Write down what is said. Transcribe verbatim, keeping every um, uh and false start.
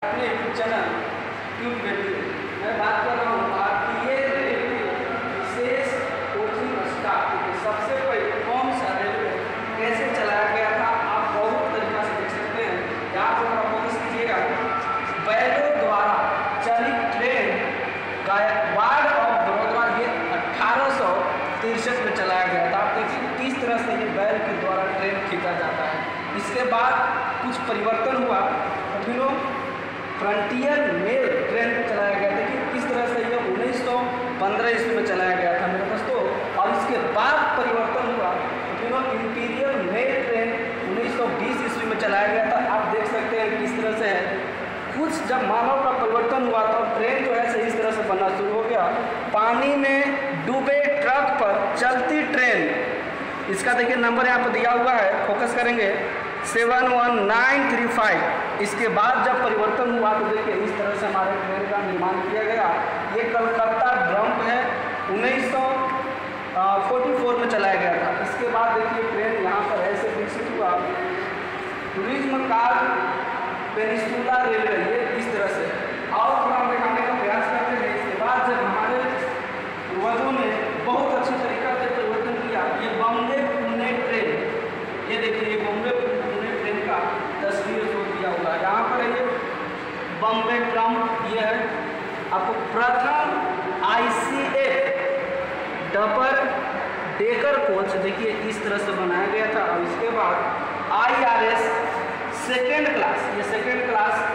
अपने channel tube radio मैं बात कर रहा हूँ भारतीय रेलवे विशेष कोचिंग स्टाफ के सबसे पहले कौन सा रेलवे कैसे चलाया गया था। आप बहुत तरीका से देख सकते हैं। यहाँ पर आप फोकस कीजिएगा। बैलों द्वारा चलित ट्रेन गायकवाड़ ऑफ बड़ौदा ये अठारह सौ तिरसठ में चलाया गया था। आप देखिए किस तरह से ये बैल के द्वारा ट्रेन खींचा जाता है। इसके बाद कुछ परिवर्तन हुआ, फिर फ्रंटियर मेल ट्रेन चलाया गया। देखिए किस तरह से ये उन्नीस सौ पंद्रह ईस्वी में चलाया गया था मेरे दोस्तों। और इसके बाद परिवर्तन हुआ, फिर इंपीरियल मेल ट्रेन उन्नीस सौ बीस ईस्वी में चलाया गया था। आप देख सकते हैं किस तरह से है। कुछ जब मानव का परिवर्तन हुआ तो ट्रेन जो है इस तरह से बनना शुरू हो गया। पानी में डूबे ट्रक पर चलती ट्रेन, इसका देखिए नंबर यहाँ पर दिया हुआ है, फोकस करेंगे seven one nine three five. इसके बाद जब परिवर्तन हुआ तो देखिए इस तरह से हमारे ट्रेन का निर्माण किया गया। ये कलकत्ता ड्रम्प है, उन्नीस सौ चौवालीस में चलाया गया था। इसके बाद देखिए ट्रेन यहाँ पर ऐसे विकसित हुआ। टूरिज्म कार्ड पेनिनसुला रेलवे ये इस तरह से और थोड़ा हम दिखाने का प्रयास करते हैं। इसके बाद जब हमारे पूर्वजों ने बहुत अच्छी तरीका से परिवर्तन किया, ये बॉम्बे पुणे ट्रेन, ये देखिए ये बॉम्बे पुणे ट्रेन का तस्वीर शो दिया हुआ है। यहाँ पर ये बॉम्बे ट्रम्प ये है। आपको प्रथम आईसीएफ डबल डेकर कोच देखिए इस तरह से बनाया गया था। और इसके बाद आईआरएस सेकेंड क्लास, ये सेकेंड क्लास